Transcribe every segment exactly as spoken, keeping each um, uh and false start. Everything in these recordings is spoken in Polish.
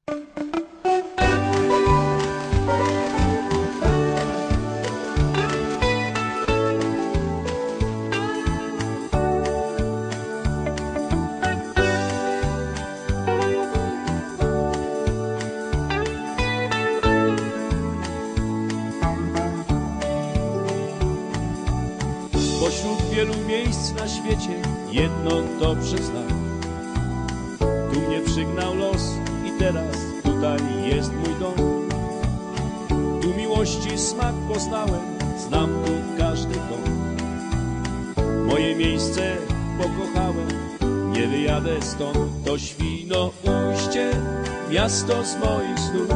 Pośród wielu miejsc na świecie jedno dobrze znam. Tu mnie przygnał los i teraz tutaj jest mój dom. Tu miłości smak poznałem, znam tu każdy dom. Moje miejsce pokochałem, nie wyjadę stąd. To Świnoujście, miasto z moich snów.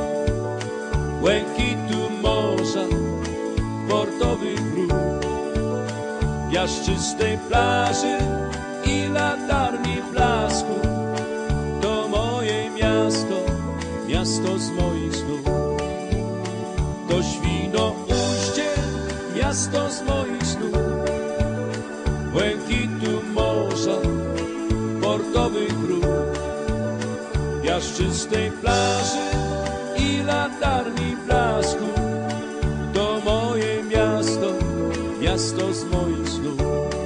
Błękitu morza, portowych wróg, piaszczystej plaży i latarni blasku. To moje miasto, miasto z moich snów. To Świnoujście, miasto z moich snów. Błękitu morza, portowych wróg, piaszczystej plaży i latarni blasku. To moje miasto, miasto z moich snów.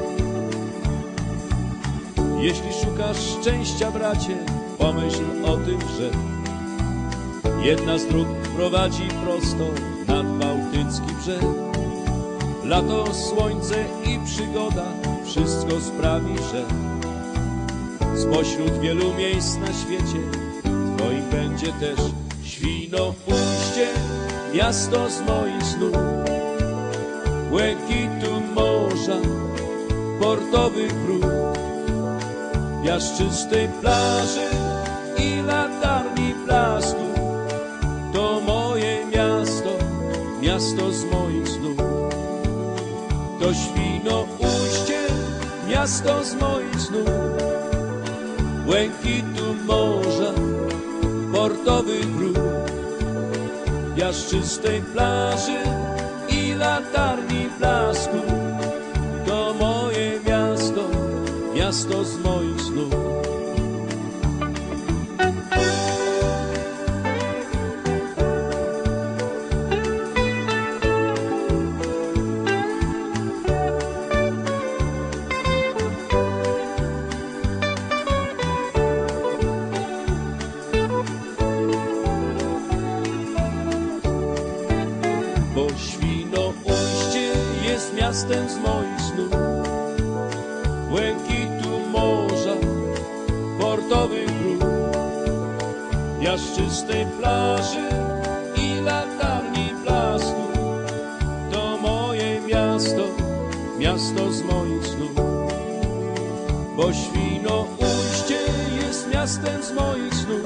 Jeśli szukasz szczęścia, bracie, pomyśl o tym, że jedna z dróg prowadzi prosto nad bałtycki brzeg. Lato, słońce i przygoda, wszystko sprawi, że spośród wielu miejsc na świecie twoim będzie też Świnoujście, miasto z moich snów. Błękitu morza, portowych wróg, piaszczystej plaży i latarni blasku. To moje miasto, miasto z moich snów. To Świnoujście, miasto z moich snów. Błękitu morza, portowych wróg, piaszczystej plaży i latarni blasku. To moje miasto, miasto z moich snów. Bo Świnoujście jest miastem z moich snów. Błękitu morza, portowych wróg, piaszczystej plaży i latarni blasku. To moje miasto, miasto z moich snów. Bo Świnoujście jest miastem z moich snów.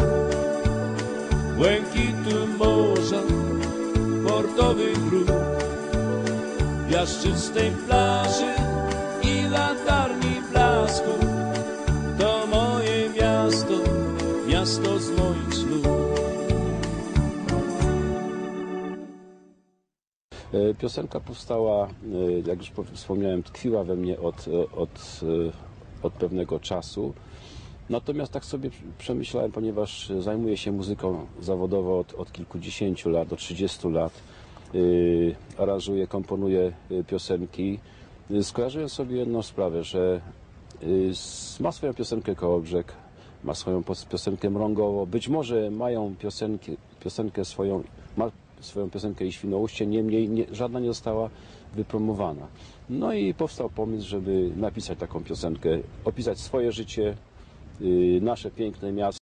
Błękitu morza, portowych wróg, piaszczystej plaży i latarni blasku. To moje miasto, miasto z moich snów. Piosenka powstała, jak już wspomniałem, tkwiła we mnie od, od, od pewnego czasu. Natomiast tak sobie przemyślałem, ponieważ zajmuję się muzyką zawodowo od, od kilkudziesięciu lat, od trzydziestu lat. Yy, aranżuję, komponuję piosenki. Skojarzyłem sobie jedną sprawę, że yy, ma swoją piosenkę Kołobrzeg, ma swoją piosenkę Mrągowo, być może mają piosenkę, piosenkę swoją, ma swoją piosenkę i Świnoujście, niemniej nie, żadna nie została wypromowana. No i powstał pomysł, żeby napisać taką piosenkę, opisać swoje życie, yy, nasze piękne miasto.